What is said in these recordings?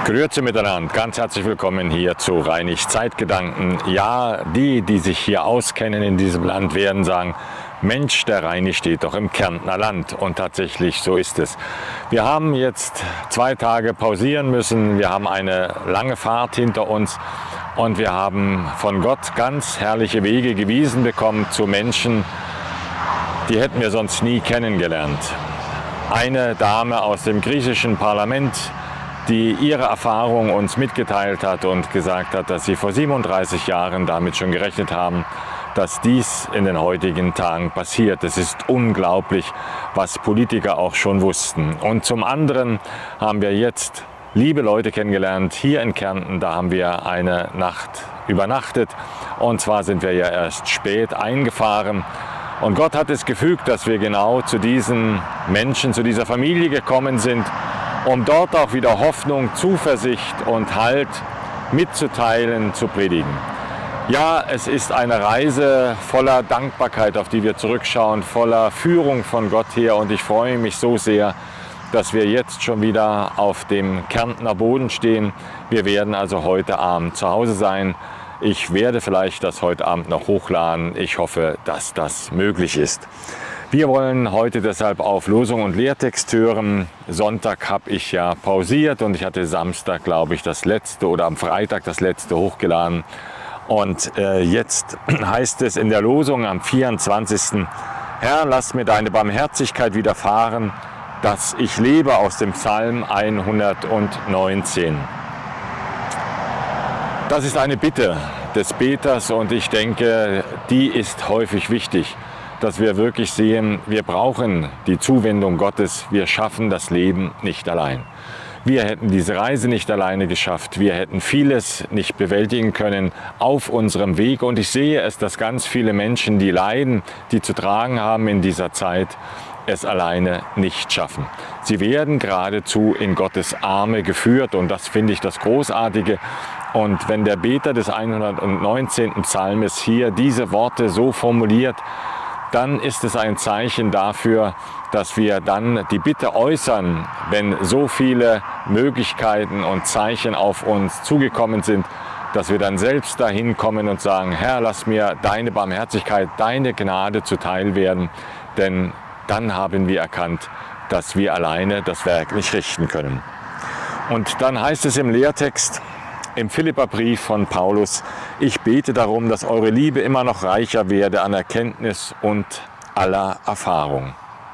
Grüezi miteinander, ganz herzlich willkommen hier zu Reinig Zeitgedanken. Ja, die sich hier auskennen in diesem Land, werden sagen, Mensch, der Reinig steht doch im Kärntner Land. Und tatsächlich, so ist es. Wir haben jetzt 2 Tage pausieren müssen, wir haben eine lange Fahrt hinter uns und wir haben von Gott ganz herrliche Wege gewiesen bekommen zu Menschen, die hätten wir sonst nie kennengelernt. Eine Dame aus dem griechischen Parlament, die ihre Erfahrung uns mitgeteilt hat und gesagt hat, dass sie vor 37 Jahren damit schon gerechnet haben, dass dies in den heutigen Tagen passiert. Es ist unglaublich, was Politiker auch schon wussten. Und zum anderen haben wir jetzt liebe Leute kennengelernt hier in Kärnten. Da haben wir eine Nacht übernachtet und zwar sind wir ja erst spät eingefahren. Und Gott hat es gefügt, dass wir genau zu diesen Menschen, zu dieser Familie gekommen sind, um dort auch wieder Hoffnung, Zuversicht und Halt mitzuteilen, zu predigen. Ja, es ist eine Reise voller Dankbarkeit, auf die wir zurückschauen, voller Führung von Gott her. Und ich freue mich so sehr, dass wir jetzt schon wieder auf dem Kärntner Boden stehen. Wir werden also heute Abend zu Hause sein. Ich werde vielleicht das heute Abend noch hochladen. Ich hoffe, dass das möglich ist. Wir wollen heute deshalb auf Losung und Lehrtext hören. Sonntag habe ich ja pausiert und ich hatte Samstag, glaube ich, das letzte oder am Freitag das letzte hochgeladen. Und jetzt heißt es in der Losung am 24. Herr, lass mir deine Barmherzigkeit widerfahren, dass ich lebe, aus dem Psalm 119. Das ist eine Bitte des Beters und ich denke, die ist häufig wichtig, dass wir wirklich sehen, wir brauchen die Zuwendung Gottes, wir schaffen das Leben nicht allein. Wir hätten diese Reise nicht alleine geschafft, wir hätten vieles nicht bewältigen können auf unserem Weg. Und ich sehe es, dass ganz viele Menschen, die leiden, die zu tragen haben in dieser Zeit, es alleine nicht schaffen. Sie werden geradezu in Gottes Arme geführt und das finde ich das Großartige. Und wenn der Beter des 119. Psalmes hier diese Worte so formuliert, dann ist es ein Zeichen dafür, dass wir dann die Bitte äußern, wenn so viele Möglichkeiten und Zeichen auf uns zugekommen sind, dass wir dann selbst dahin kommen und sagen, Herr, lass mir deine Barmherzigkeit, deine Gnade zuteil werden, denn dann haben wir erkannt, dass wir alleine das Werk nicht richten können. Und dann heißt es im Lehrtext, im Philipperbrief von Paulus, ich bete darum, dass eure Liebe immer noch reicher werde an Erkenntnis und aller Erfahrung.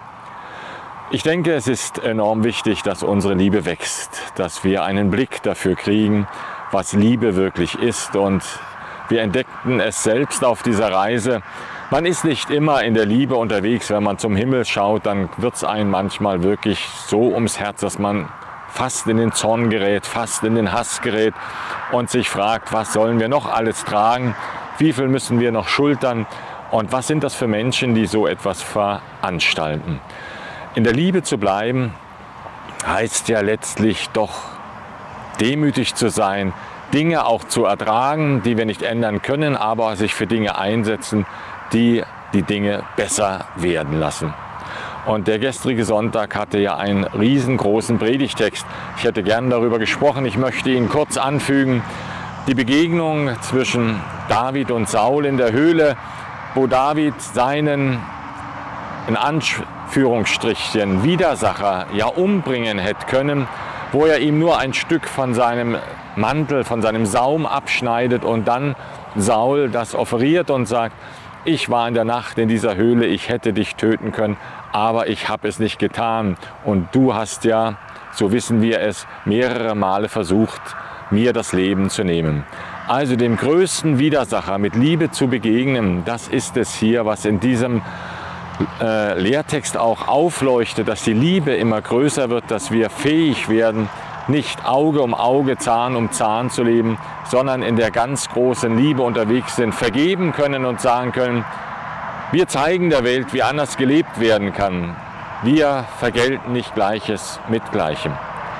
Ich denke, es ist enorm wichtig, dass unsere Liebe wächst, dass wir einen Blick dafür kriegen, was Liebe wirklich ist. Und wir entdeckten es selbst auf dieser Reise. Man ist nicht immer in der Liebe unterwegs. Wenn man zum Himmel schaut, dann wird es einem manchmal wirklich so ums Herz, dass man fast in den Zorn gerät, fast in den Hass gerät und sich fragt, was sollen wir noch alles tragen, wie viel müssen wir noch schultern und was sind das für Menschen, die so etwas veranstalten. In der Liebe zu bleiben, heißt ja letztlich doch demütig zu sein, Dinge auch zu ertragen, die wir nicht ändern können, aber sich für Dinge einsetzen, die die Dinge besser werden lassen. Und der gestrige Sonntag hatte ja einen riesengroßen Predigtext. Ich hätte gern darüber gesprochen, ich möchte ihn kurz anfügen. Die Begegnung zwischen David und Saul in der Höhle, wo David seinen, in Anführungsstrichen, Widersacher ja umbringen hätte können, wo er ihm nur ein Stück von seinem Mantel, von seinem Saum abschneidet und dann Saul das offeriert und sagt, ich war in der Nacht in dieser Höhle, ich hätte dich töten können, aber ich habe es nicht getan. Und du hast ja, so wissen wir es, mehrere Male versucht, mir das Leben zu nehmen. Also dem größten Widersacher mit Liebe zu begegnen, das ist es hier, was in diesem Lehrtext auch aufleuchtet, dass die Liebe immer größer wird, dass wir fähig werden, nicht Auge um Auge, Zahn um Zahn zu leben, sondern in der ganz großen Liebe unterwegs sind, vergeben können und sagen können, wir zeigen der Welt, wie anders gelebt werden kann. Wir vergelten nicht Gleiches mit Gleichem.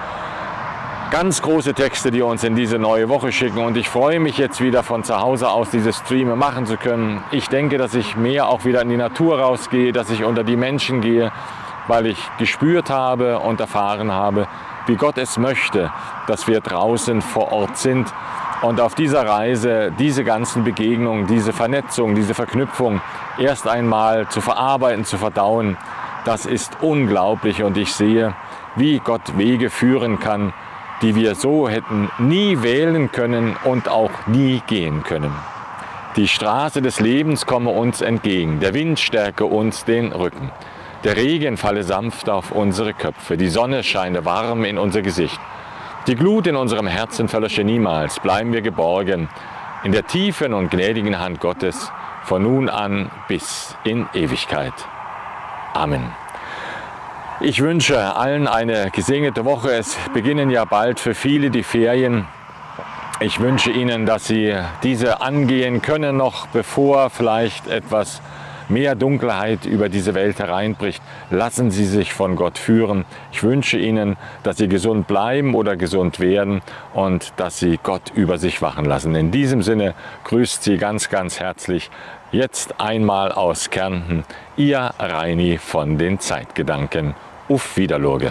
Ganz große Texte, die uns in diese neue Woche schicken und ich freue mich jetzt wieder von zu Hause aus diese Streame machen zu können. Ich denke, dass ich mehr auch wieder in die Natur rausgehe, dass ich unter die Menschen gehe, weil ich gespürt habe und erfahren habe, wie Gott es möchte, dass wir draußen vor Ort sind. Und auf dieser Reise diese ganzen Begegnungen, diese Vernetzung, diese Verknüpfung erst einmal zu verarbeiten, zu verdauen, das ist unglaublich. Und ich sehe, wie Gott Wege führen kann, die wir so hätten nie wählen können und auch nie gehen können. Die Straße des Lebens komme uns entgegen, der Wind stärke uns den Rücken. Der Regen falle sanft auf unsere Köpfe, die Sonne scheine warm in unser Gesicht. Die Glut in unserem Herzen verlösche niemals, bleiben wir geborgen in der tiefen und gnädigen Hand Gottes, von nun an bis in Ewigkeit. Amen. Ich wünsche allen eine gesegnete Woche. Es beginnen ja bald für viele die Ferien. Ich wünsche Ihnen, dass Sie diese angehen können, noch bevor vielleicht etwas mehr Dunkelheit über diese Welt hereinbricht. Lassen Sie sich von Gott führen. Ich wünsche Ihnen, dass Sie gesund bleiben oder gesund werden und dass Sie Gott über sich wachen lassen. In diesem Sinne grüßt Sie ganz, ganz herzlich jetzt einmal aus Kärnten, Ihr Reini von den Zeitgedanken. Auf Wiederlorge.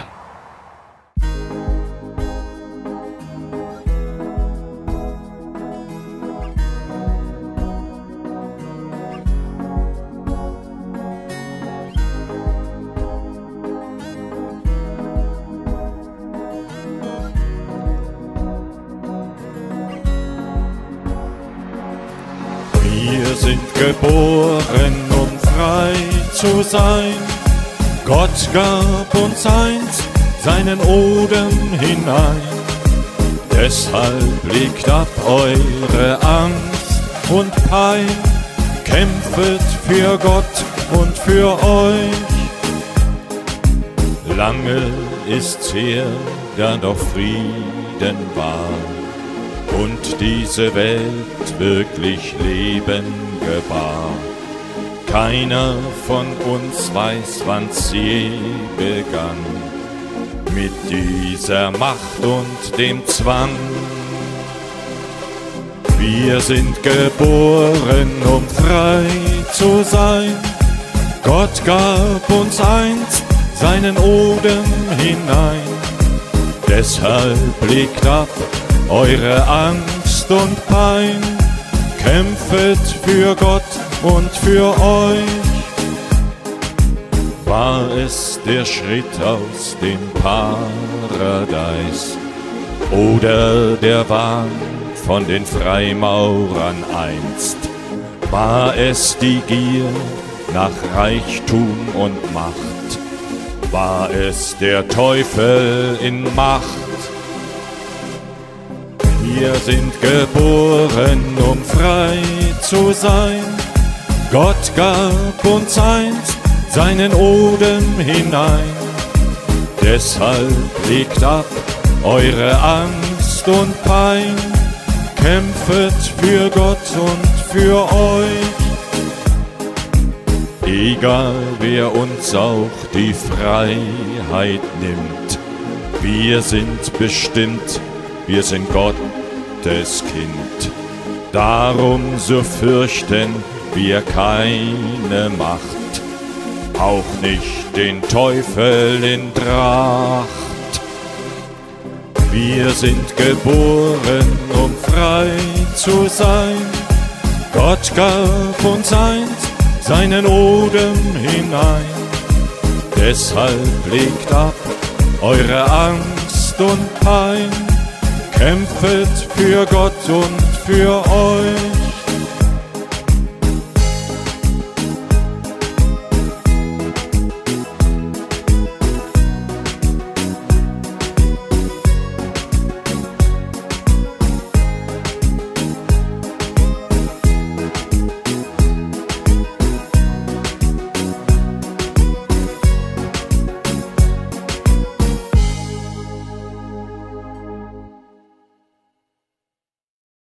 Wir sind geboren, um frei zu sein. Gott gab uns einst seinen Odem hinein. Deshalb legt ab eure Angst und Pein. Kämpfet für Gott und für euch. Lange ist's her, da doch Frieden war und diese Welt wirklich Leben gebar. Keiner von uns weiß, wann's je begann, mit dieser Macht und dem Zwang. Wir sind geboren, um frei zu sein. Gott gab uns einst seinen Odem hinein. Deshalb legt ab eure Angst und Pein. Kämpfet für Gott und für euch. War es der Schritt aus dem Paradies oder der Wahn von den Freimaurern einst? War es die Gier nach Reichtum und Macht? War es der Teufel in Macht? Wir sind geboren, um frei zu sein. Gott gab uns einst seinen Odem hinein. Deshalb legt ab eure Angst und Pein. Kämpfet für Gott und für euch. Egal wer uns auch die Freiheit nimmt, wir sind bestimmt, wir sind Gottes Kind. Darum so fürchten wir keine Macht, auch nicht den Teufel in Tracht. Wir sind geboren, um frei zu sein. Gott gab uns einst seinen Odem hinein. Deshalb legt ab eure Angst und Pein. Kämpfet für Gott und für euch.